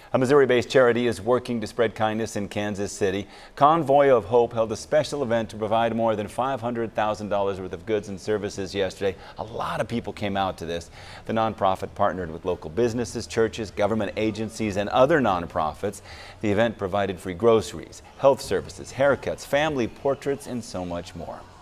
A Missouri-based charity is working to spread kindness in Kansas City. Convoy of Hope held a special event to provide more than $500,000 worth of goods and services yesterday. A lot of people came out to this. The nonprofit partnered with local businesses, churches, government agencies, and other nonprofits. The event provided free groceries, health services, haircuts, family portraits, and so much more.